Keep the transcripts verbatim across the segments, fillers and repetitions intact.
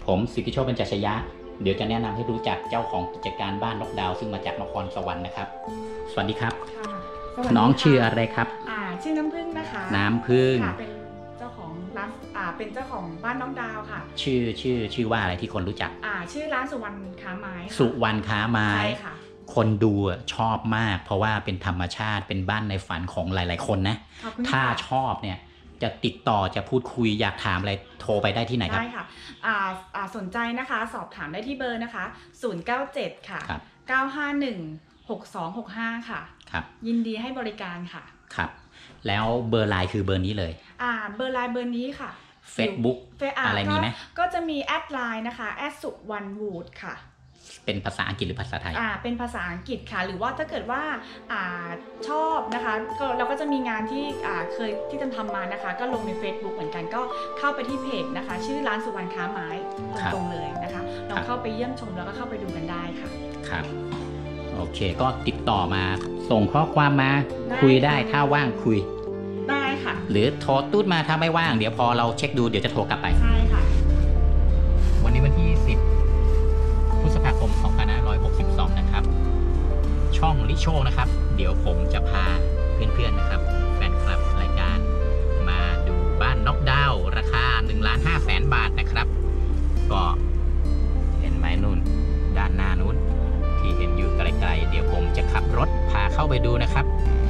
ผมสิทธิโชค เบญจชยะเดี๋ยวจะแนะนำให้รู้จักเจ้าของกิจการบ้านนกดาวซึ่งมาจากนครสวรรค์นะครับสวัสดีครับน้องชื่ออะไรครับอ่าชื่อน้ำพึ่งนะคะน้ำพึ่งค่ะเป็นเจ้าของร้านอ่าเป็นเจ้าของบ้านนกดาวค่ะชื่อชื่อชื่อว่าอะไรที่คนรู้จักอ่าชื่อร้านสุวรรณค้าไม้สุวรรณค้าไม้ใช่ค่ะคนดูชอบมากเพราะว่าเป็นธรรมชาติเป็นบ้านในฝันของหลายๆคนนะถ้าชอบเนี่ยจะติดต่อจะพูดคุยอยากถามอะไรโทรไปได้ที่ไหนครับได้ค่ะอ่าอ่าสนใจนะคะสอบถามได้ที่เบอร์นะคะศูนย์ เก้า เจ็ดค่ะเก้า ห้า หนึ่ง หก สอง หก ห้าค่ะครับยินดีให้บริการค่ะครับแล้วเบอร์ไลน์คือเบอร์นี้เลยอ่าเบอร์ไลน์เบอร์นี้ค่ะ Facebook อะไรมีไหมก็จะมีแอดไลน์นะคะแอดสุวรรณวูดค่ะเป็นภาษาอังกฤษหรือภาษาไทยอ่าเป็นภาษาอังกฤษค่ะหรือว่าถ้าเกิดว่าอ่าชอบนะคะก็เราก็จะมีงานที่อ่าเคยที่ทำมานะคะก็ลงใน Facebook เหมือนกันก็เข้าไปที่เพจนะคะชื่อร้านสุวรรณค้าไม้ตรงๆเลยนะคะลองเข้าไปเยี่ยมชมแล้วก็เข้าไปดูกันได้ค่ะครับโอเคก็ติดต่อมาส่งข้อความมาคุยได้ถ้าว่างคุยได้ค่ะหรือโทรตู้ดมาถ้าไม่ว่างเดี๋ยวพอเราเช็คดูเดี๋ยวจะโทรกลับไปใช่ค่ะวันนี้วันที่สิบพฤษภาคมสองพันห้าร้อยหกสิบสองนะครับช่องลิโชนะครับเดี๋ยวผมจะพาเพื่อนๆนะครับแฟนคลับรายการมาดูบ้านนกดาวราคา หนึ่งล้านห้าแสน บาทนะครับก็เห็นไหมนู่นด้านหน้านู้นที่เห็นอยู่ไกลๆเดี๋ยวผมจะขับรถพาเข้าไปดูนะครับ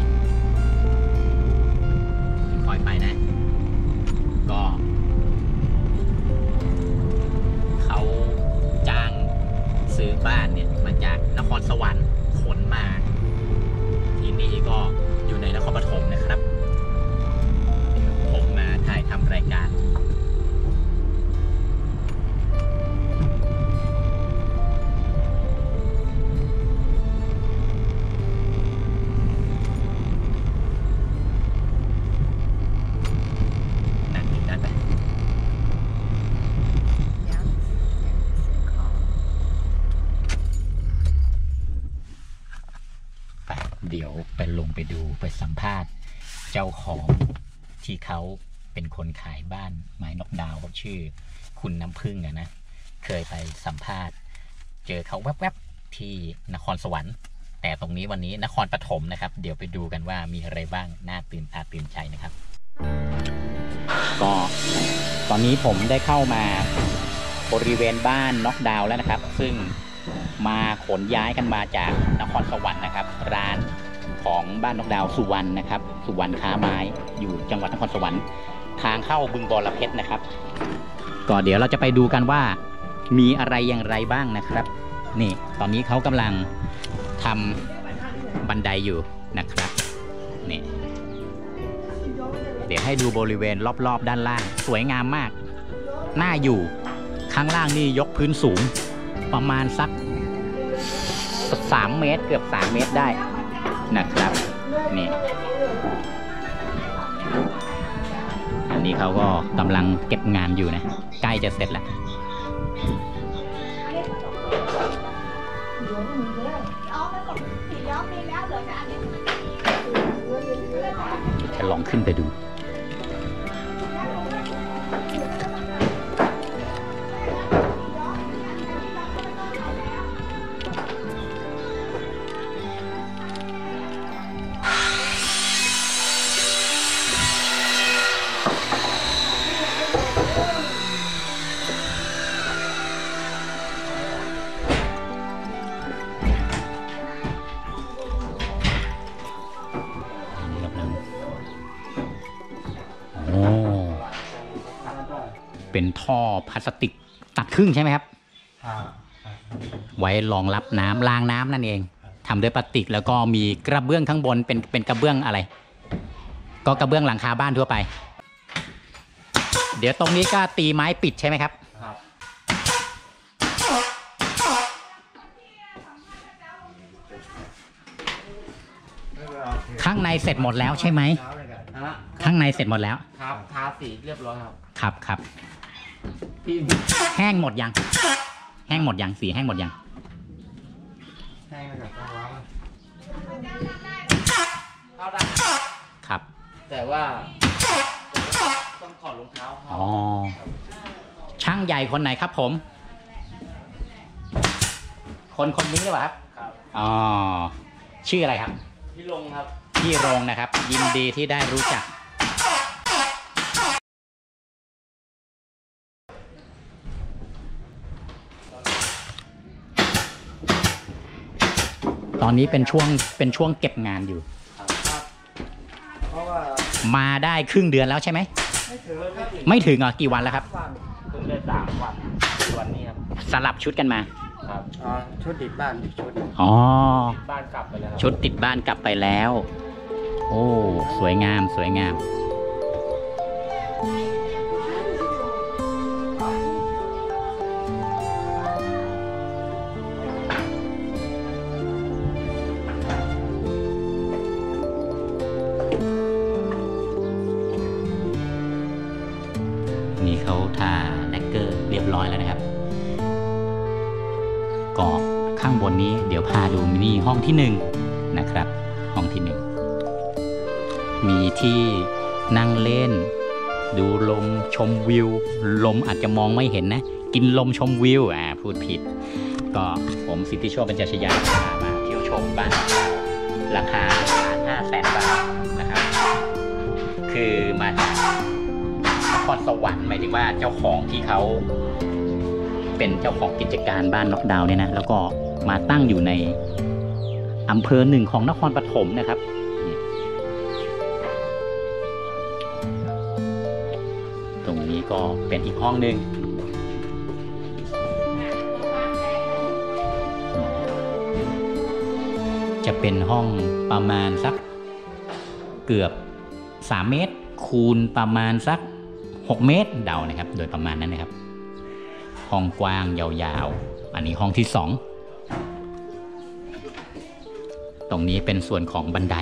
คอยไปนะก็เขาจ้างซื้อบ้านเนี่ยมาจากนครสวรรค์ขนมาที่นี่ก็อยู่ในนครปฐมนะครับผมมาถ่ายทำรายการนั่งอยู่ด้านในเดี๋ยวไปลงไปดูไปสัมภาษณ์เจ้าของที่เขาเป็นคนขายบ้านไม้นกดาวเขาชื่อคุณน้ำพึ่งอะนะเคยไปสัมภาษณ์เจอเขาแวบๆที่นครสวรรค์แต่ตรงนี้วันนี้นครปฐมนะครับเดี๋ยวไปดูกันว่ามีอะไรบ้างน่าตื่นตาตื่นใจนะครับก็ตอนนี้ผมได้เข้ามาบริเวณบ้านนกดาวแล้วนะครับซึ่งมาขนย้ายกันมาจากนครสวรรค์นะครับร้านของบ้านนกดาวสุวรรณนะครับสุวรรณค้าไม้อยู่จังหวัดนครสวรรค์ทางเข้าบึงบรเพชรนะครับก็เดี๋ยวเราจะไปดูกันว่ามีอะไรอย่างไรบ้างนะครับนี่ตอนนี้เขากำลังทำบันไดอยู่นะครับนี่เดี๋ยวให้ดูบริเวณรอบๆด้านล่างสวยงามมากน่าอยู่ข้างล่างนี่ยกพื้นสูงประมาณสักสามเมตรเกือบสามเมตรได้นะครับนี่อันนี้เขาก็กำลังเก็บงานอยู่นะใกล้จะเสร็จแล้วจะลองขึ้นไปดูเป็นท่อพลาสติกตัดครึ่งใช่ไหมครับไว้รองรับน้ำล้างน้ำนั่นเองทำด้วยพลาสติกแล้วก็มีกระเบื้องข้างบนเป็นเป็นกระเบื้องอะไรก็กระเบื้องหลังคาบ้านทั่วไปเดี๋ยวตรงนี้ก็ตีไม้ปิดใช่ไหมครับข้างในเสร็จหมดแล้วใช่ไหมข้างในเสร็จหมดแล้วครับทาสีเรียบร้อยครับครับครับแห้งหมดยังแห้งหมดยังสีแห้งหมดยังแห้งแล้วก็ร้อนเข้าได้ครับแต่ว่าต้องถอดรองเท้าอ๋อช่างช่างใหญ่คนไหนครับผม คนคนนี้หรือเปล่าครับครับอ๋อชื่ออะไรครับพี่ลงครับพี่โรงนะครับ ยินดีที่ได้รู้จัก ตอนนี้เป็นช่วงเป็นช่วงเก็บงานอยู่ครับ เพราะว่ามาได้ครึ่งเดือนแล้วใช่ไหมไม่ถึงไม่ถึงไม่ถึงอ่ะกี่วันแล้วครับวันเพิ่งได้สามวันวันนี้ครับสลับชุดกันมาครับอ๋อชุดติดบ้านอีกชุดอ๋อบ้านกลับไปแล้วครับชุดติดบ้านกลับไปแล้ว โอ้ สวยงาม สวยงาม นี่เขาทาแลกเกอร์เรียบร้อยแล้วนะครับก็ข้างบนนี้เดี๋ยวพาดูมินิห้องที่หนึ่งนะครับ ห้องที่หนึ่งมีที่นั่งเล่น ดูลมชมวิว ลมอาจจะมองไม่เห็นนะ กินลมชมวิวอ่าพูดผิด ก็ผมสิทธิโชคเป็นจัชยาพามาเที่ยวชมบ้านของเราราคาห้าแสนบาทนะครับ คือมาจากนครสวรรค์หมายถึงว่าเจ้าของที่เขาเป็นเจ้าของกิจการบ้านน็อกดาวน์เนี่ยนะแล้วก็มาตั้งอยู่ในอำเภอหนึ่งของนครปฐมนะครับตรงนี้ก็เป็นอีกห้องหนึ่งจะเป็นห้องประมาณสักเกือบสามเมตรคูณประมาณสักหกเมตรเดานะครับโดยประมาณนั้นนะครับห้องกว้างยาวๆอันนี้ห้องที่สองตรงนี้เป็นส่วนของบันได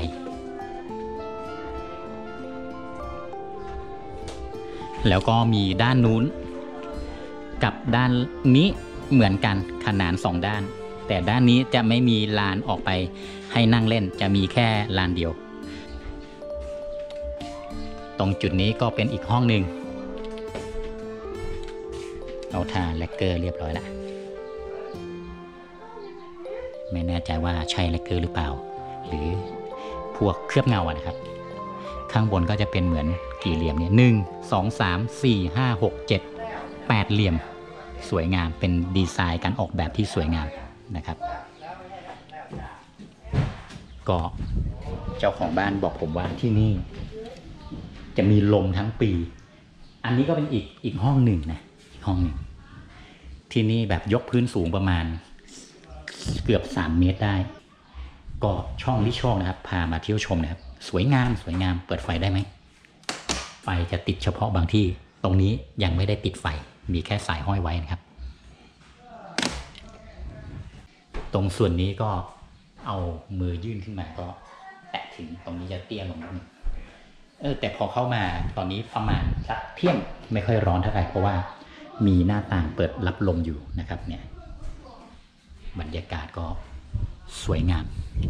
แล้วก็มีด้านนู้นกับด้านนี้เหมือนกันขนานสองด้านแต่ด้านนี้จะไม่มีลานออกไปให้นั่งเล่นจะมีแค่ลานเดียวตรงจุดนี้ก็เป็นอีกห้องหนึ่งเราทาแลกเกอร์เรียบร้อยแล้วไม่แน่ใจว่าใช่แลกเกอร์หรือเปล่าหรือพวกเคลือบเงาอะนะครับข้างบนก็จะเป็นเหมือนกี่เหลี่ยมเนี่ยหนึ่งสองสามสี่ห้าหกเจ็ดแปดเหลี่ยมสวยงามเป็นดีไซน์การออกแบบที่สวยงามนะครับก็เจ้าของบ้านบอกผมว่าที่นี่จะมีลมทั้งปีอันนี้ก็เป็นอีกอีกห้องหนึ่งนะอีกห้องหนึ่งที่นี่แบบยกพื้นสูงประมาณเกือบสามเมตรได้ก็ช่องที่ช่องนะครับพามาเที่ยวชมนะครับสวยงามสวยงามเปิดไฟได้ไหมไฟจะติดเฉพาะบางที่ตรงนี้ยังไม่ได้ติดไฟมีแค่สายห้อยไว้นะครับตรงส่วนนี้ก็เอามือยื่นขึ้นมาก็แตะถึงตรงนี้จะเตี้ยลงนิดนึงเออแต่พอเข้ามาตอนนี้ประมาณสักเที่ยงไม่ค่อยร้อนเท่าไหร่เพราะว่ามีหน้าต่างเปิดรับลมอยู่นะครับเนี่ยบรรยากาศก็สวยงาม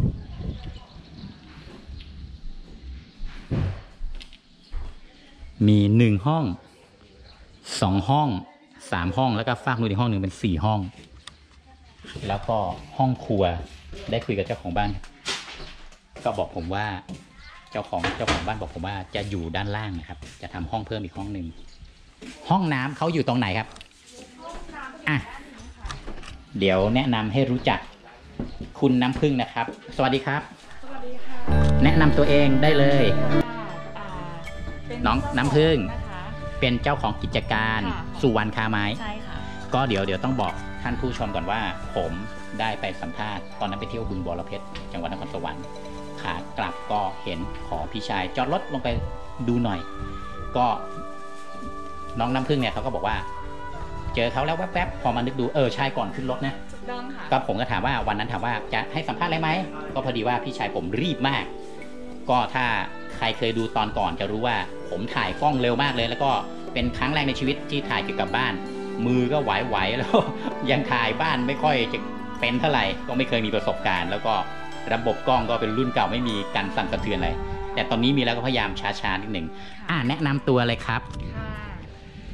มีหนึ่งห้องสองห้องสามห้องแล้วก็ฝากนู้นอีกห้องหนึ่งเป็นสี่ห้องแล้วก็ห้องครัวได้คุยกับเจ้าของบ้านก็บอกผมว่าเจ้าของเจ้าของบ้านบอกผมว่าจะอยู่ด้านล่างนะครับจะทำห้องเพิ่มอีกห้องหนึ่งห้องน้ำเขาอยู่ตรงไหนครับอ่ะเดี๋ยวแนะนำให้รู้จักคุณน้ำพึ่งนะครับสวัสดีครับสวัสดีค่ะแนะนำตัวเองได้เลยน้องน้ำพึ่งนะคะเป็นเจ้าของกิจการสุวรรณค้าไม้ใช่ค่ะก็เดี๋ยวเดี๋ยวต้องบอกท่านผู้ชมก่อนว่าผมได้ไปสัมภาษณ์ตอนนั้นไปเที่ยวบึงบรเพชรจังหวัดนครสวรรค์ขากลับก็เห็นขอพี่ชายจอดรถลงไปดูหน่อยก็น้องน้ำพึ่งเนี่ยเขาก็บอกว่าเจอเขาแล้วแวบๆพอมานึกดูเออใช่ก่อนขึ้นรถนะก็ผมก็ถามว่าวันนั้นถามว่าจะให้สัมภาษณ์อะไรไหมก็พอดีว่าพี่ชายผมรีบมากก็ถ้าใครเคยดูตอนก่อนจะรู้ว่าผมถ่ายกล้องเร็วมากเลยแล้วก็เป็นครั้งแรกในชีวิตที่ถ่ายเกี่ยวกับบ้านมือก็ไหวๆแล้วยังถ่ายบ้านไม่ค่อยจะเป็นเท่าไหร่ก็ไม่เคยมีประสบการณ์แล้วก็ระบบกล้องก็เป็นรุ่นเก่าไม่มีการสั่นสะเทือนอะไรแต่ตอนนี้มีแล้วก็พยายามช้าๆนิดหนึ่งอ่าแนะนำตัวเลยครับค่ะ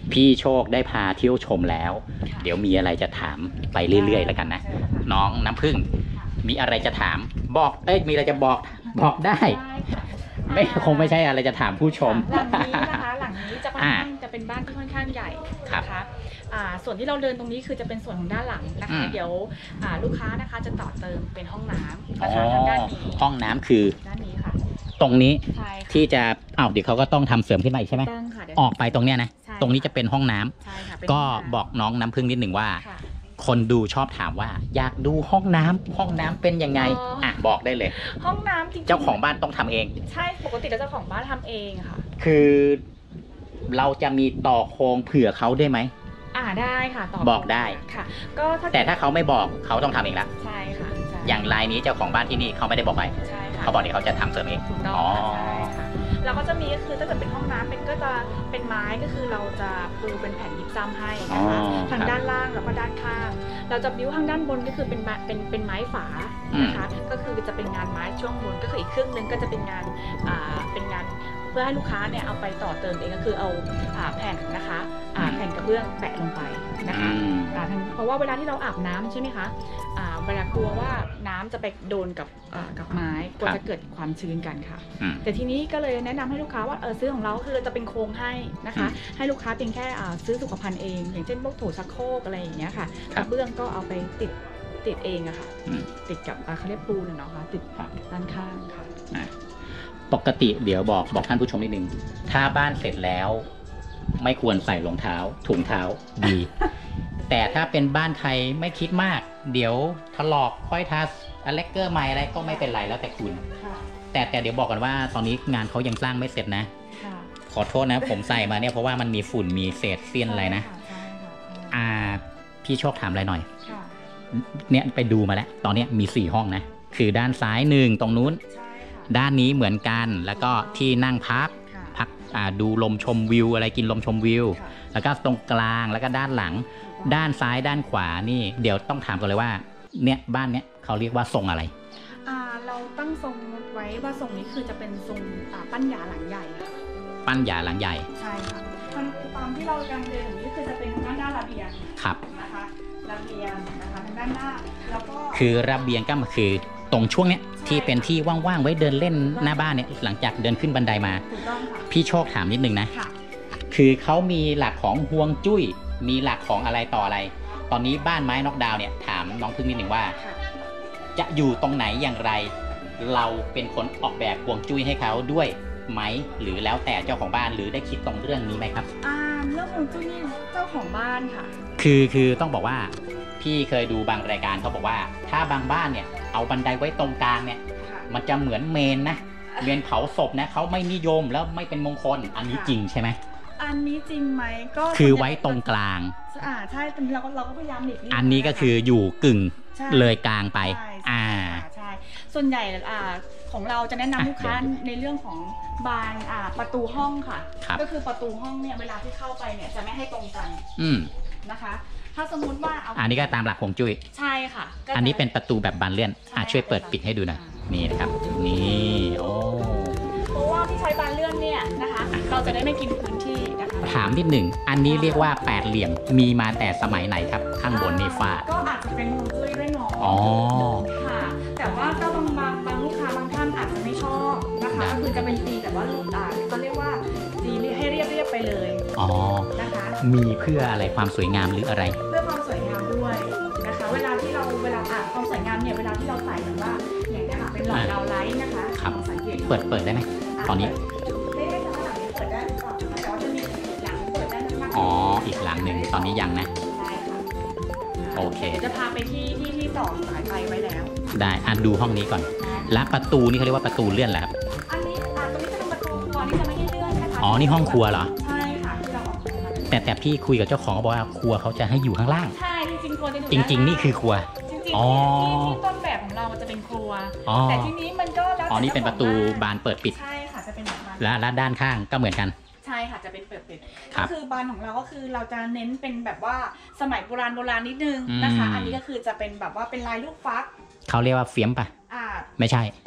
พี่โชคได้พาเที่ยวชมแล้ว เดี๋ยวมีอะไรจะถามไปเรื่อยๆแล้วกันนะน้องน้ำพึ่งมีอะไรจะถามบอกเอ้ยมีอะไรจะบอกบอกได้ไม่คงไม่ใช่อะไรจะถามผู้ชมหลังนี้นะคะหลังนี้จะค่อนข้างจะเป็นบ้านที่ค่อนข้างใหญ่นะคะอ่าส่วนที่เราเดินตรงนี้คือจะเป็นส่วนของด้านหลังนะคะเดี๋ยวอ่าลูกค้านะคะจะต่อเติมเป็นห้องน้ำนะคะทางด้านนี้ห้องน้ำคือด้านนี้ค่ะตรงนี้ที่จะอ้าวเดี๋ยวเขาก็ต้องทำเสริมขึ้นมาอีกใช่ไหมออกไปตรงเนี้ยนะตรงนี้จะเป็นห้องน้ำก็บอกน้องน้ำพึ่งนิดหนึ่งว่าคนดูชอบถามว่าอยากดูห้องน้ำห้องน้ำเป็นยังไงอ่ะบอกได้เลยห้องน้ำจริงๆเจ้าของบ้านต้องทำเองใช่ปกติแล้วเจ้าของบ้านทำเองค่ะคือเราจะมีต่อโครงเผื่อเขาได้ไหมอ่าได้ค่ะต่อบอกได้ค่ะก็แต่ถ้าเขาไม่บอกเขาต้องทำเองละใช่ค่ะอย่างรายนี้เจ้าของบ้านที่นี่เขาไม่ได้บอกไปใช่ค่ะเขาบอกที่เขาจะทำเสริมเองถูกต้องใช่ค่ะแล้วก็จะมีก็คือถ้าเกิดเป็นห้องน้ำเป็นก็จะเป็นไม้ก็คือเราจะปูเป็นแผ่นยิปซัมให้นะคะทางด้านล่างแล้วก็ด้านข้างเราจะบิ้วทางด้านบนก็คือเป็นเป็นเป็นไม้ฝานะคะก็คือจะเป็นงานไม้ช่วงบนก็คืออีกครึ่งนึงก็จะเป็นงานอ่าเป็นงานเพื่อให้ลูกค้าเนี่ยเอาไปต่อเติมเองก็คือเอาแผ่นนะคะแผ่นกระเบื้องแปะลงไปนะคะเพราะว่าเวลาที่เราอาบน้ำใช่ไหมคะเวลากลัวว่าน้ำจะไปโดนกับกับไม้กลัวจะเกิดความชื้นกันค่ะแต่ทีนี้ก็เลยแนะนำให้ลูกค้าว่าเออซื้อของเราคือจะเป็นโครงให้นะคะให้ลูกค้าเพียงแค่ซื้อสุขภัณฑ์เองอย่างเช่นพวกโถชักโครกอะไรอย่างเงี้ยค่ะกระเบื้องก็เอาไปติดติดเองอะค่ะติดกับเขาเรียกปูนเนาะค่ะติดด้านข้างค่ะปกติเดี๋ยวบอกบอกท่านผู้ชมนิดนึงถ้าบ้านเสร็จแล้วไม่ควรใส่รองเท้าถุงเท้าดี แต่ถ้าเป็นบ้านใครไม่คิดมากเดี๋ยวถลอกค่อยทาอเล็กเกอร์ใหม่อะไรก็ไม่เป็นไรแล้วแต่คุณแต่แต่เดี๋ยวบอกกันว่าตอนนี้งานเขายังสร้างไม่เสร็จนะขอโทษนะผมใส่มาเนี่ยเพราะว่ามันมีฝุ่นมีเศษเสี้ยนอะไรนะอ่าพี่โชคถามอะไรหน่อยเนี่ยไปดูมาแล้วตอนนี้มีสี่ห้องนะคือด้านซ้ายหนึ่งตรงนู้นด้านนี้เหมือนกันแล้วก็ที่นั่งพักพักดูลมชมวิวอะไรกินลมชมวิวแล้วก็ตรงกลางแล้วก็ด้านหลังด้านซ้ายด้านขวานี่เดี๋ยวต้องถามกันเลยว่าเนี่ยบ้านเนี้ยเขาเรียกว่าทรงอะไรอ่าเราตั้งทรงไว้ว่าทรงนี้คือจะเป็นทรงปั้นหยาหลังใหญ่ค่ะปั้นหยาหลังใหญ่ใช่ค่ะตามที่เรากำลังเดินอย่างนี้คือจะเป็นด้านหน้าระเบียงครับนะคะระเบียงนะคะทางด้านหน้าแล้วก็คือระเบียงก็คือตรงช่วงเนี้ยที่เป็นที่ว่างๆไว้เดินเล่นหน้าบ้านเนี่ยหลังจากเดินขึ้นบันไดมาพี่โชคถามนิดนึงนะคือเขามีหลักของฮวงจุ้ยมีหลักของอะไรต่ออะไรตอนนี้บ้านไม้น็อกดาวน์เนี่ยถามน้องพึ่งนิดหนึ่งว่าจะอยู่ตรงไหนอย่างไรเราเป็นคนออกแบบฮวงจุ้ยให้เขาด้วยไหมหรือแล้วแต่เจ้าของบ้านหรือได้คิดตรงเรื่องนี้ไหมครับอ่าเรื่องฮวงจุ้ยนี่เจ้าของบ้านค่ะคือคือต้องบอกว่าพี่เคยดูบางรายการเขาบอกว่าถ้าบางบ้านเนี่ยเอาบันไดไว้ตรงกลางเนี่ยมันจะเหมือนเมนนะเมนเผาศพนะเขาไม่นิยมแล้วไม่เป็นมงคลอันนี้จริงใช่ไหมอันนี้จริงไหมก็คือไว้ตรงกลางอ่าใช่ตอนนี้เราก็เราก็พยายามหลีกเลี่ยงอันนี้ก็คืออยู่กึ่งเลยกลางไปอ่าใช่ส่วนใหญ่อ่าของเราจะแนะนำลูกค้าในเรื่องของบานอ่าประตูห้องค่ะก็คือประตูห้องเนี่ยเวลาที่เข้าไปเนี่ยจะไม่ให้ตรงกันนะคะถ้าสมมติว่าเอาอันนี้ก็ตามหลักฮวงจุ้ยใช่ค่ะอันนี้เป็นประตูแบบบานเลื่อนอ่ะช่วยเปิดปิดให้ดูหน่อยนี่นะครับนี่โอ้เพราะว่าที่ใช้บานเลื่อนเนี่ยนะคะเราจะได้ไม่กินพื้นที่นะคะถามนิดหนึ่งอันนี้เรียกว่าแปดเหลี่ยมมีมาแต่สมัยไหนครับข้างบนนี่ฟ้าก็อาจจะเป็นฮวงจุ้ยด้วยเนาะอ๋อค่ะแต่ว่าก็บางบางบางลูกค้าบางท่านอาจจะไม่ชอบนะคะก็คือจะเป็นตีแต่ว่าลูกอ่าเขาเรียกว่าตีให้เรียบเรียบไปเลยอ๋อนะคะมีเพื่ออะไรความสวยงามหรืออะไรเพื่อความสวยงามด้วยนะคะเวลาที่เราเวลาอ่ะความสวยงามเนี่ยเวลาที่เราใส่เหมือนว่าอย่างนี้ค่ะเป็นหลอดดาวไลท์นะคะสังเกตเปิดเปิดได้ไหมตอนนี้ได้ได้แต่ว่าหลังนี้เปิดได้ก่อนแต่ว่าจะมีหลังเปิดได้มากอ๋ออีกหลังหนึ่งตอนนี้ยังนะใช่ค่ะโอเคจะพาไปที่ที่ที่ต่อสายไฟไว้แล้วได้อ่ะดูห้องนี้ก่อนและประตูนี่เขาเรียกว่าประตูเลื่อนแหละครับอันนี้อ่ะตรงนี้จะเป็นประตูครัวนี่จะไม่ให้เลื่อนนะคะอ๋อนี่ห้องครัวเหรอใช่ค่ะที่เราออกแต่แต่พี่คุยกับเจ้าของเขาบอกว่าครัวเขาจะให้อยู่ข้างล่างใช่จริงๆครัวจะอยู่จริงๆนี่คือครัวจริงๆที่ต้นแบบของเรามันจะเป็นครัวแต่ทีนี้มันก็แล้วอ๋อนี่เป็นประตูบานเปิดปิดใช่ค่ะจะเป็นแบบบานและและด้านข้างก็เหมือนกันใช่ค่ะจะเป็นเปิดปิดก็คือบานของเราก็คือเราจะเน้นเป็นแบบว่าสมัยโบราณโบราณนิดนึงนะคะอันนี้ก็คือจะเป็นแบบว่าเป็นลายลูกฟักเขาเรียกว่าเฟียมป่ะอ่าไม่ใช่อ่าค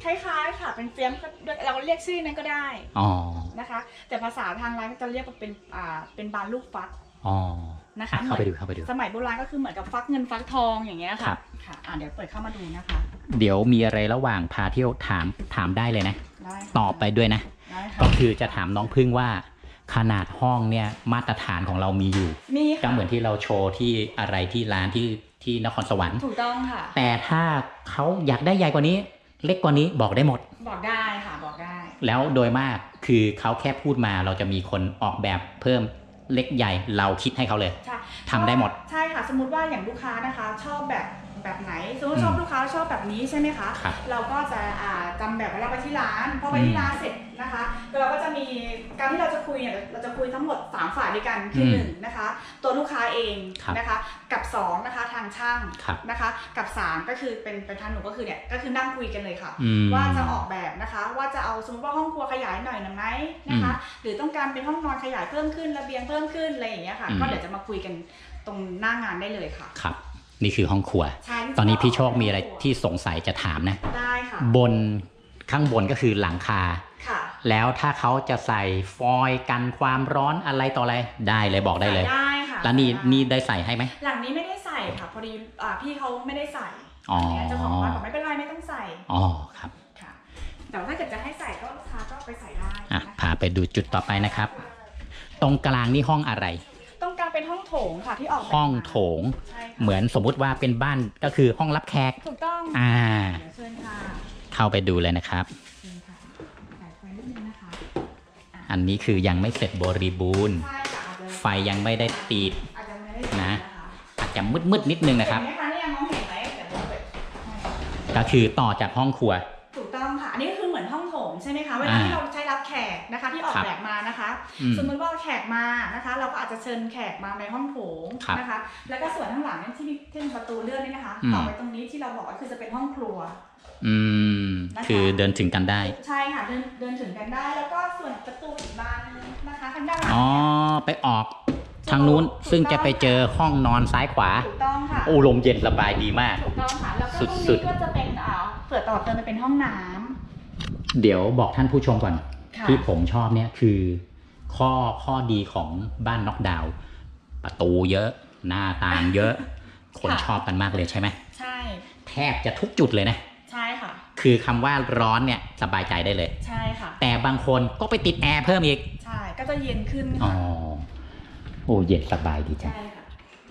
คล้ายๆค่ะเป็นเฟียมเราเรียกชื่อนั้นก็ได้อ๋อนะคะแต่ภาษาทางร้านก็จะเรียกว่าเป็นอ่าเป็นบานลูกฟักอ๋อนะคะเข้าไปดูเข้าไปดูสมัยโบราณก็คือเหมือนกับฟักเงินฟักทองอย่างเงี้ยครัค่ะบค่ะอ่าเดี๋ยวเปิดเข้ามาดูนะคะเดี๋ยวมีอะไรระหว่างพาเที่ยวถามถามได้เลยนะได้ค่ะตอบไปด้วยนะได้ค่ะก็คือจะถามน้องพึ่งว่าขนาดห้องเนี่ยมาตรฐานของเรามีอยู่มีก็ค่ะเหมือนที่เราโชว์ที่อะไรที่ร้านที่ที่นครสวรรค์ถูกต้องค่ะแต่ถ้าเขาอยากได้ใหญ่กว่านี้ เล็กกว่านี้บอกได้หมดบอกได้ค่ะบอกได้แล้วโดยมากคือเขาแค่พูดมาเราจะมีคนออกแบบเพิ่มเล็กใหญ่เราคิดให้เขาเลยใช่ทำได้หมดใช่ค่ะสมมติว่าอย่างลูกค้านะคะ ชอบแบบแบบไหนสมมติชอบอืมลูกค้าชอบแบบนี้ใช่ไหมคะครับเราก็จะอ่าจำแบบไว้แล้วไปที่ร้านพอไปที่ร้านเสร็จนะคะเราก็จะมีการที่เราจะคุยเนี่ยเราจะคุยทั้งหมดสามฝ่ายด้วยกันคืออืมหนึ่งนะคะตัวลูกค้าเองครับนะคะกับสองนะคะทางช่างครับนะคะกับสามก็คือเป็นเป็นทางหนูก็คือเนี่ยก็คือนั่งคุยกันเลยค่ะอืมว่าจะออกแบบนะคะว่าจะเอาสมมติว่าห้องครัวขยายหน่อยนะไหมนะคะ หรือต้องการเป็นห้องนอนขยายเพิ่มขึ้นระเบียงเพิ่มขึ้นอะไรอย่างเงี้ยค่ะอืมก็เดี๋ยวจะมาคุยกันตรงหน้างานได้เลยค่ะครับ นี่คือห้องครัวใช่ตอนนี้พี่โชคมีอะไรที่สงสัยจะถามนะได้ค่ะบนข้างบนก็คือหลังคาค่ะแล้วถ้าเขาจะใส่ฟอยล์กันความร้อนอะไรต่ออะไรได้เลยบอกได้เลยใส่ได้ค่ะแล้วนี่ใส่ได้นี่ได้ใส่ให้ไหมหลังนี้ไม่ได้ใส่ค่ะพอดีอ่าพี่เขาไม่ได้ใส่อ๋อเนี่ยเจ้าของบ้านบอกไม่เป็นไรไม่ต้องใส่อ๋อครับค่ะ แต่ว่าถ้าเกิดจะให้ใส่ก็ลูกค้าก็ไปใส่ได้อ่ะนะคะพาไปดูจุดต่อไปนะครับ ตรงกลางนี่ห้องอะไรต้องการเป็นห้องโถงค่ะที่ออกแบบห้องโถงใช่ค่ะเหมือนสมมุติว่าเป็นบ้านก็คือห้องรับแขกถูกต้องอ่าเดี๋ยวเชิญค่ะเข้าไปดูเลยนะครับเชิญค่ะสายไฟนิดนึงนะคะอันนี้คือยังไม่เสร็จบริบูรณ์ใช่ค่ะอาจจะไฟยังไม่ได้ติดอาจจะไม่ได้นะนะคะอาจจะมืดๆนิดนึงนะครับเห็นไหมคะนี่ยังมองเห็นไหมเดี๋ยวเราเปิดให้ก็คือต่อจากห้องครัวถูกต้องค่ะ อันนี้ก็คือเหมือนห้องโถงใช่ไหมคะ เวลาอ่าที่เราใช้รับแขกนะคะที่ออกครับแบบมานะคะอืมสมมติว่าแขกมานะคะ เราก็อาจจะเชิญแขกมาในห้องโถงครับนะคะ แล้วก็ส่วนข้างหลังเนี่ยที่มีที่มีประตูเลื่อนนี่นะคะอืมต่อไปตรงนี้ที่เราบอกก็คือจะเป็นห้องครัวอืมนะคะคือเดินถึงกันได้ใช่ค่ะเดินเดินถึงกันได้ แล้วก็ส่วนประตูอีกบานนึงนะคะทางด้านหลังอ๋อ ไปออกทางนู้น ซึ่งจะไปเจอห้องนอนซ้ายขวาถูกต้องค่ะโอ้ลมเย็นสบายดีมากถูกต้องค่ะ แล้วก็ตรงสุนี้ดๆก็จะเป็นอ่าเปิดต่อเติมไปเป็นห้องน้ำเดี๋ยวบอกท่านผู้ชมก่อนค่ะที่ผมชอบเนี่ยคือข้อข้อดีของบ้านน็อกดาวน์ประตูเยอะ หน้าต่างเยอะ คนชอบกันมากเลยใช่ไหมใช่แทบจะทุกจุดเลยนะใช่ค่ะคือคำว่าร้อนเนี่ยสบายใจได้เลยใช่ค่ะแต่บางคนก็ไปติดแอร์เพิ่มอีกใช่ ก็จะเย็นขึ้นอ๋อค่ะโอ้เย็นสบายดีจังใช่ค่ะ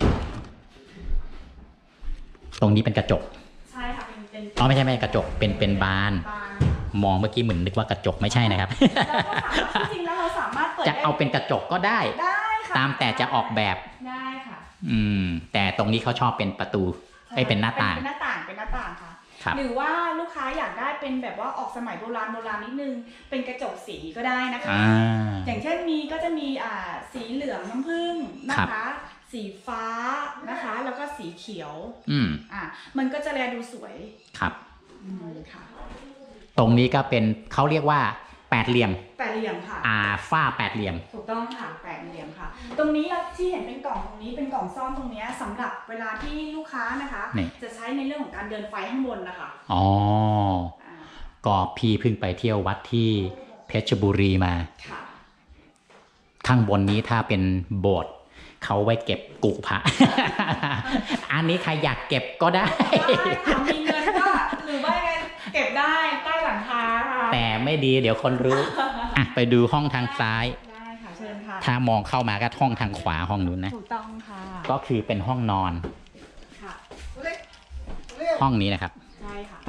ตรงนี้เป็นกระจกใช่ค่ะ เป็นเป็นอ๋อไม่ใช่ไม่ใช่กระจก เป็นเป็นบานบานมองเมื่อกี้เหมือนนึกว่ากระจกไม่ใช่นะครับแล้วก็สามารถจริงๆแล้วเราสามารถเปิดจะเอาเป็นกระจกก็ได้ได้ค่ะตามแต่จะออกแบบได้ค่ะอืม แต่ตรงนี้เขาชอบเป็นประตูไอ้ยเป็นหน้าต่างเป็นหน้าต่าง เป็นหน้าต่างค่ะครับหรือว่าลูกค้าอยากได้เป็นแบบว่าออกสมัยโบราณโบราณนิดนึง เป็นกระจกสีก็ได้นะคะอ่าอย่างเช่นมีก็จะมีอ่าสีเหลืองน้ำผึ้งนะคะ สีฟ้านะคะ แล้วก็สีเขียวอืมอ่ะมันก็จะแลดูสวยครับอืมค่ะตรงนี้ก็เป็นเขาเรียกว่าแปดเหลี่ยมแปดเหลี่ยมค่ะอ่าฝ้าแปดเหลี่ยมถูกต้องค่ะแปดเหลี่ยมค่ะ ตรงนี้เราที่เห็นเป็นกล่องตรงนี้เป็นกล่องซ่อมตรงเนี้ยสำหรับเวลาที่ลูกค้านะคะนี่จะใช้ในเรื่องของการเดินไฟข้างบนนะคะอ๋ออ่าก็พี่เพิ่งไปเที่ยววัดที่เพชรบุรีมาค่ะข้างบนนี้ถ้าเป็นโบสถ์เขาไว้เก็บกุพระ อันนี้ใครอยากเก็บก็ได้ได้ค่ะมีเงินก็หรือว่ายังไงเก็บได้ใต้หลังคาค่ะแต่ไม่ดีเดี๋ยวคนรู้ อ่ะไปดูห้องทางซ้ายได้ค่ะเชิญค่ะถ้ามองเข้ามาก็ห้องทางขวาห้องนู้นนะถูกต้องค่ะก็คือเป็นห้องนอนค่ะห้องนี้นะครับใช่ค่ะ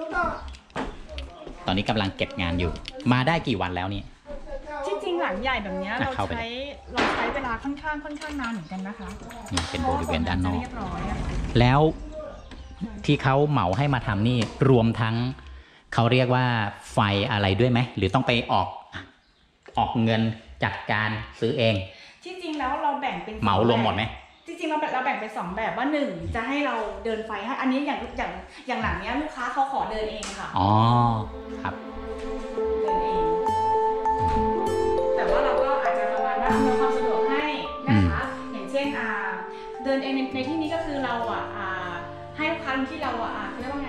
ตอนนี้กำลังเก็บงานอยู่ มาได้กี่วันแล้วนี่ที่จริงหลังใหญ่แบบเนี้ยอ่ะเราเข้าไปใช้เราใช้เวลาค่อนข้างค่อนข้างนานเหมือนกันนะคะนี่เป็นบริเวณด้านนอกจะเรียบร้อยอะค่ะแล้วที่เขาเหมาให้มาทำนี่รวมทั้งเขาเรียกว่าไฟอะไรด้วยไหมหรือต้องไปออกออกเงินจัดการซื้อเองที่จริงแล้วเราแบ่งเป็นสองเหมารวมหมดไหมจริงๆเราแบ่งเราแบ่งเป็นสองแบบว่าหนึ่งจะให้เราเดินไฟให้อันนี้อย่างอย่างอย่างหลังเนี้ยลูกค้าเขาขอเดินเองค่ะอ๋อครับเดินเอง แต่ว่าเราก็อาจจะประมาณว่าอำนวยความสะดวกให้นะคะ อย่างเช่นอ่าเดินเองในในที่นี้ก็คือเราอ่ะอ่าให้ลูกค้าที่เราอ่ะอ่าเขาเรียกว่าไงอ่ะ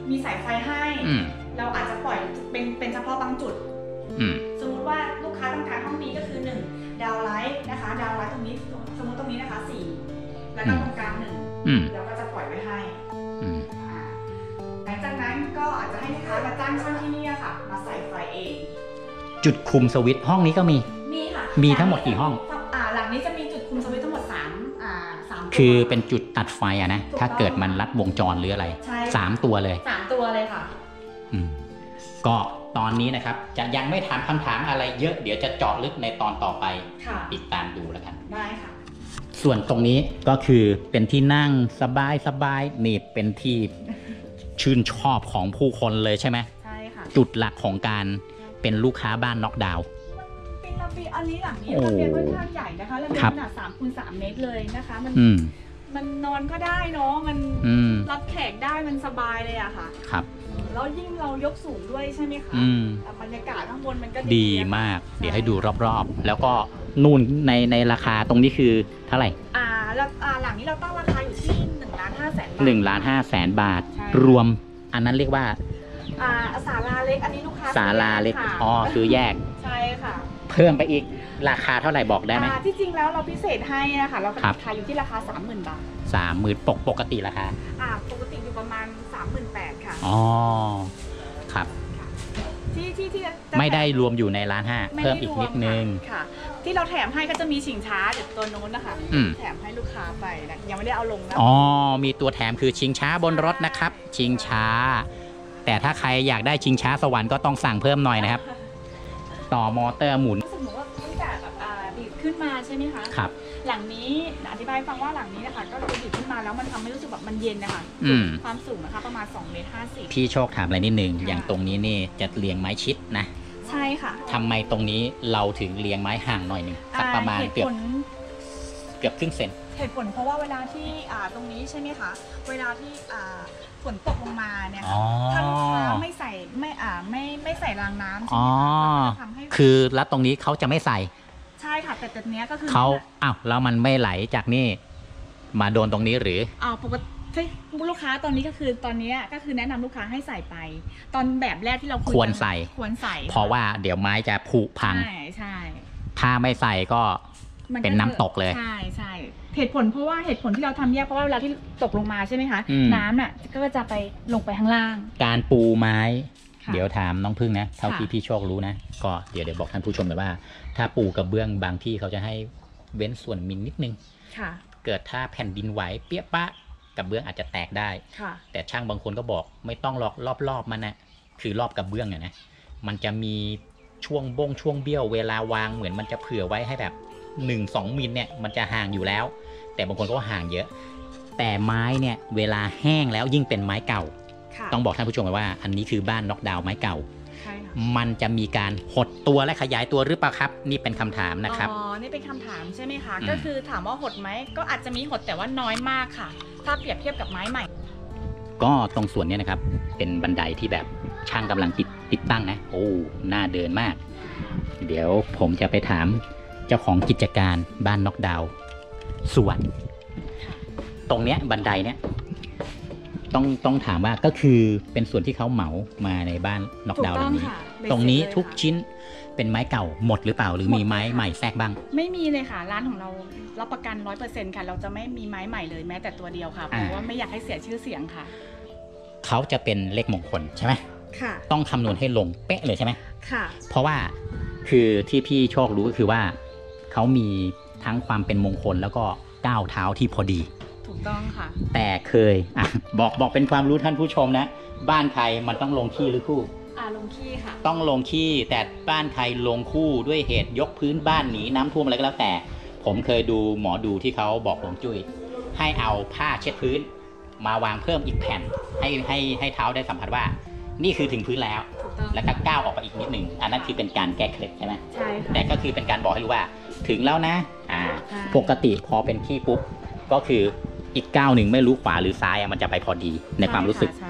มีสายไฟให้อืมเราอาจจะปล่อยเป็นเป็นเฉพาะบางจุดอืมสมมติว่าลูกค้าต้องการห้องนี้ก็คือหนึ่งดาวไลท์นะคะดาวไลท์ตรงนี้สมมติตรงนี้นะคะสี่แล้วก็ตรงกลางหนึ่งอืมเราก็จะปล่อยไว้ให้อืมอ่าหลังจากนั้นก็อาจจะให้ลูกค้ามาจ้างช่างที่นี่ค่ะ มาใส่ไฟเองจุดคุมสวิตช์ห้องนี้ก็มีมีค่ะมีทั้งหมดกี่ห้องอ่าหลังนี้จะมีจุดคุมสวิตช์ทั้งหมดสามอ่าสามตัวคือเป็นจุดตัดไฟอะนะถูกต้องถ้าเกิดมันลัดวงจรหรืออะไรใช่สามตัวเลยสามตัวเลยค่ะอืม ก็ตอนนี้นะครับ จะยังไม่ถามคำถามอะไรเยอะ เดี๋ยวจะเจาะลึกในตอนต่อไปค่ะติดตามดูแล้วกันได้ค่ะส่วนตรงนี้ก็คือเป็นที่นั่งสบายสบายนี่เป็นที่ชื่นชอบของผู้คนเลยใช่ไหมใช่ค่ะจุดหลักของการเป็นลูกค้าบ้านน็อกดาวน์เป็นระเบียงอันนี้หลังนี้โอ้ระเบียงค่อนข้างใหญ่นะคะระเบียงครับขนาดสามคูณสามเมตรเลยนะคะมันอืมมันนอนก็ได้เนาะมันอืมรับแขกได้มันสบายเลยอะค่ะครับแล้วยิ่งเรายกสูงด้วยใช่ไหมคะอืมบรรยากาศข้างบนมันก็ดีอะมาก เดี๋ยวให้ดูรอบๆ แล้วก็นู่นในในราคาตรงนี้คือเท่าไหร่อ่าแล้วอ่าหลังนี้เราตั้งราคาอยู่ที่หนึ่งล้านห้าแสนบาทหนึ่งล้านห้าแสนบาทใช่รวม อันนั้นเรียกว่าอ่าศาลาเล็กอันนี้ลูกค้าศาลาเล็กค่ะอ๋อคือแยกใช่ค่ะเพิ่มไปอีกราคาเท่าไหร่บอกได้ไหมอ่าที่จริงแล้วเราพิเศษให้นะคะเราครับขายอยู่ที่ราคา สามหมื่น บาทสามหมื่นปกปกติราคาอ่าปกติอยู่ประมาณ สามหมื่นแปดพัน ค่ะอ๋อ ครับที่ที่ที่จะไม่ได้รวมอยู่ในร้านห้าไม่เพิ่มได้อีกรวนิดนึงค่ะ ที่เราแถมให้ก็จะมีชิงช้าเดี๋ยวตัวโน้นนะคะอืมแถมให้ลูกค้าไปนะยังไม่ได้เอาลงนะอ๋อ มีตัวแถมคือชิงช้าบนรถนะครับ ชิงช้า แต่ถ้าใครอยากได้ชิงช้าสวรรค์ก็ต้องสั่งเพิ่มหน่อยนะครับ ต่อมอเตอร์หมุนสมมติว่าตั้งแต่แบบอ่าดีดขึ้นมาใช่ไหมคะครับหลังนี้อธิบายให้ฟังว่าหลังนี้นะคะก็คือดีดขึ้นมาแล้วมันทำให้รู้สึกแบบมันเย็นนะคะอืมความสูงนะคะประมาณ2เมตรห้าสิบพี่โชคถามอะไรนิดนึงค่ะอย่างตรงนี้นี่จะเรียงไม้ชิดนะใช่ค่ะทำไมตรงนี้เราถึงเรียงไม้ห่างหน่อยหนึ่งสักประมาณอ่เหตุเกือบผลเกือบครึ่งเซนเหตุผลเพราะว่าเวลาที่อ่าตรงนี้ใช่ไหมคะเวลาที่อ่าฝนตกลงมาเนี่ยอ๋อถ้าลูกค้าไม่ใส่ไม่อ่าไม่ไม่ใส่รางน้ำใช่อ๋ไหอมคะมันก็จะทำให้คือแล้วตรงนี้เขาจะไม่ใส่ใช่ค่ะแต่แต่เนี้ยก็คือเขาอ้าวแล้วมันไม่ไหลจากนี่ มาโดนตรงนี้หรืออ่าปกติที่ลูกค้าตอนนี้ก็คือตอนเนี้ยก็คือแนะนำลูกค้าให้ใส่ไป ตอนแบบแรกที่เรายควรใส่ควรใส่เพราะว่าเดี๋ยวไม้จะผุพังใช่ใช่ถ้าไม่ใส่ก็มัก็เป็นน้ำตกเลยใช่ใช่เหตุผลเพราะว่าเหตุผลที่เราทำแยกเพราะว่าเวลาที่ตกลงมาใช่ไหมคะอืมน้ำน่ะก็จะไปลงไปข้างล่างการปูไม้ค่ะเดี๋ยวถามน้องพึ่งนะ เท่าค่ะที่พี่โชครู้นะ ก็เดี๋ยวเดี๋ยวบอกท่านผู้ชมเลยว่า ถ้าปูกระเบื้องบางที่เขาจะให้เว้นส่วนมิลนิดนึงค่ะเกิดถ้าแผ่นดินไหวเปี้ยปะกระเบื้องอาจจะแตกได้ค่ะแต่ช่างบางคนก็บอกไม่ต้องหรอกรอบๆมันนะคือรอบกระเบื้องอะนะมันจะมีช่วงบ้งช่วงเบี้ยวเวลาวางเหมือนมันจะเผื่อไว้ให้แบบหนึ่งสองมิลเนี่ยมันจะห่างอยู่แล้ว แต่บางคนก็ห่างเยอะ แต่ไม้เนี่ยเวลาแห้งแล้วยิ่งเป็นไม้เก่าค่ะต้องบอกท่านผู้ชมเลยว่าอันนี้คือบ้านน็อกดาวน์ไม้เก่าใช่ค่ะมันจะมีการหดตัวและขยายตัวหรือเปล่าครับ นี่เป็นคำถามนะครับอ๋อ นี่เป็นคำถามใช่ไหมคะอืมก็คือถามว่าหดไหม ก็อาจจะมีหดแต่ว่าน้อยมากค่ะ ถ้าเปรียบเทียบกับไม้ใหม่ก็ตรงส่วนเนี้ยนะครับ เป็นบันไดที่แบบช่างกำลังติดติดตั้งนะ โอ้น่าเดินมาก เดี๋ยวผมจะไปถามเจ้าของกิจการบ้านน็อกดาวน์สุวรรณตรงเนี้ยบันไดเนี้ยต้องต้องถามว่าก็คือเป็นส่วนที่เขาเหมามาในบ้านน็อกถูกดาวน์หต้ลัองงนี้ค่ะตรงนี้ basic เลยทุกค่ะชิ้นเป็นไม้เก่าหมดหรือเปล่า หรือมีไม้ใหม่แทรกบ้างไม่มีเลยค่ะ ร้านของเรารับประกันร้อยเปอร์เซ็นต์ค่ะ เราจะไม่มีไม้ใหม่เลยแม้แต่ตัวเดียวค่ะ เพอ่าราะว่าไม่อยากให้เสียชื่อเสียงค่ะเขาจะเป็นเลขมงคลใช่ไหมค่ะต้องคำนวณให้ลงเป๊ะเลยใช่ไหมค่ะเพราะว่าคือที่พี่โชครู้ก็คือว่าเขามีทั้งความเป็นมงคลแล้วก็ก้าวเท้าที่พอดีถูกต้องค่ะแต่เคยอ่ะบอกบอกเป็นความรู้ท่านผู้ชมนะ บ้านใครมันต้องลงขี้หรือคู่อ่าลงขี้ค่ะต้องลงขี้แต่บ้านใครลงคู่ด้วยเหตุยกพื้นบ้านหนีน้ำท่วมอะไรก็แล้วแต่ ผมเคยดูหมอดูที่เขาบอกฮวงจุ้ยให้เอาผ้าเช็ดพื้น มาวางเพิ่มอีกแผ่น ให้ให้ให้เท้าได้สัมผัสว่า นี่คือถึงพื้นแล้วถูกต้องแล้วก็ก้าวออกไปอีกนิดหนึ่งอันนั้นคือเป็นการแก้เคล็ดใช่ไหมใช่ค่ะแต่ก็คือเป็นการบอกให้รู้ว่าถึงแล้วนะอ่าใช่ปกติพอเป็นขี้ปุ๊บก็คืออีกก้าวหนึ่งไม่รู้ขวาหรือซ้ายอะมันจะไปพอดีในความรู้สึกใช่ค่ะ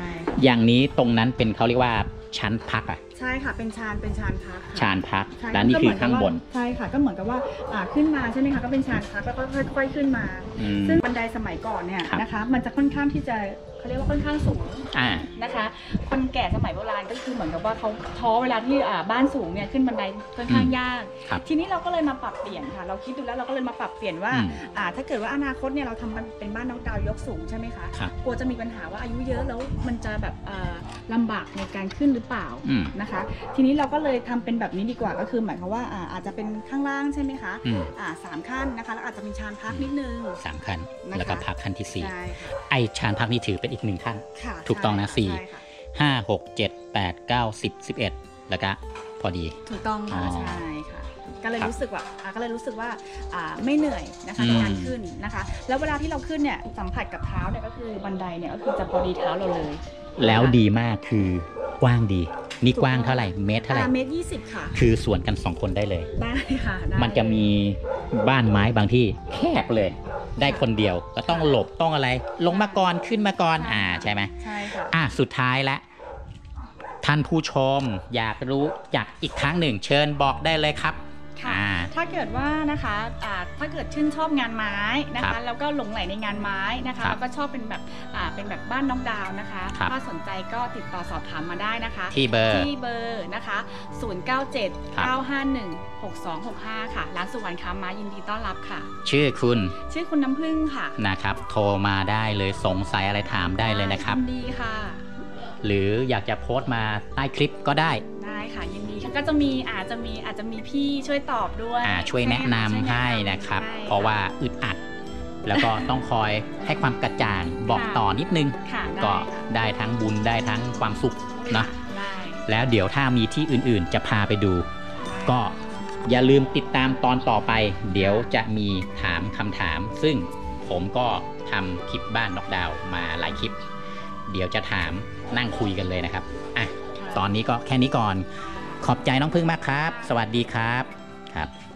อย่างนี้ตรงนั้นเป็นเขาเรียกว่าชั้นพักอ่ะใช่ค่ะเป็นชานเป็นชานพักชานพักและนี่คือข้างบนใช่ค่ะก็เหมือนกับว่าอ่าขึ้นมาใช่ไหมคะก็เป็นชานพักแล้วก็ค่อยๆขึ้นมาซึ่งบันไดสมัยก่อนเนี่ยนะคะมันจะค่อนข้างที่จะเขาเรียกว่าค่อนข้างสูงนะคะคนแก่สมัยโบราณก็คือเหมือนกับว่าเขาท้อเวลาที่บ้านสูงเนี่ยขึ้นบันไดค่อนข้างยากทีนี้เราก็เลยมาปรับเปลี่ยนค่ะเราคิดดูแล้วเราก็เลยมาปรับเปลี่ยนว่าถ้าเกิดว่าอนาคตเนี่ยเราทำเป็นบ้านน็อกดาวน์ยกสูงใช่ไหมคะกลัวจะมีปัญหาว่าอายุเยอะแล้วมันจะแบบลำบากในการขึ้นหรือเปล่านะคะทีนี้เราก็เลยทำเป็นแบบนี้ดีกว่าก็คือหมายความว่าอาจจะเป็นข้างล่างใช่ไหมคะสามขั้นนะคะแล้วอาจจะมีชานพักนิดนึงสามขั้นแล้วก็พักขั้นที่สี่ไอชานพักนี่ถือเป็นอีกหนึ่งขั้นถูกต้องนะสี่ห้าหกเจ็ดแปดเก้าสิบสิบเอ็ดแล้วก็พอดีถูกต้องค่ะใช่ค่ะก็เลยรู้สึกว่าก็เลยรู้สึกว่าไม่เหนื่อยนะคะในการขึ้นนะคะแล้วเวลาที่เราขึ้นเนี่ยสัมผัสกับเท้าเนี่ยก็คือบันไดเนี่ยก็คือจะพอดีเท้าเราเลยแล้วดีมากคือกว้างดีนี่กว้างเท่าไหร่เมตรเท่าไหร่เมตรยี่สิบค่ะคือส่วนกันสองคนได้เลยได้ค่ะมันจะมีบ้านไม้บางที่แคบเลยได้คนเดียวก็ต้องหลบต้องอะไรลงมาก่อนขึ้นมาก่อนอ่าใช่ไหมใช่ค่ะอ่ะสุดท้ายแล้วท่านผู้ชมอยากรู้อยากอีกครั้งหนึ่งเชิญบอกได้เลยครับถ้าเกิดว่านะคะถ้าเกิดชื่นชอบงานไม้นะคะแล้วก็หลงใหลในงานไม้นะคะแล้วก็ชอบเป็นแบบเป็นแบบบ้านน็อกดาวน์นะคะถ้าสนใจก็ติดต่อสอบถามมาได้นะคะที่เบอร์ที่เบอร์นะคะศูนย์ เก้า เจ็ด เก้า ห้า หนึ่ง หก สอง หก ห้าค่ะร้านสุวรรณค้าไม้ยินดีต้อนรับค่ะชื่อคุณชื่อคุณน้ำผึ้งค่ะนะครับโทรมาได้เลยสงสัยอะไรถามได้เลยนะครับยินดีค่ะหรืออยากจะโพสต์มาใต้คลิปก็ได้ได้ค่ะยินดีก็จะมีอาจจะมีอาจจะมีพี่ช่วยตอบด้วยช่วยแนะนำให้นะครับเพราะว่าอึดอัดแล้วก็ต้องคอยให้ความกระจ่างบอกต่อนิดนึงก็ได้ทั้งบุญได้ทั้งความสุขนะแล้วเดี๋ยวถ้ามีที่อื่นๆจะพาไปดูก็อย่าลืมติดตามตอนต่อไปเดี๋ยวจะมีถามคำถามซึ่งผมก็ทำคลิปบ้านน็อกดาวน์มาหลายคลิปเดี๋ยวจะถามนั่งคุยกันเลยนะครับอ่ะตอนนี้ก็แค่นี้ก่อนขอบใจน้องพึ่งมากครับสวัสดีครับครับ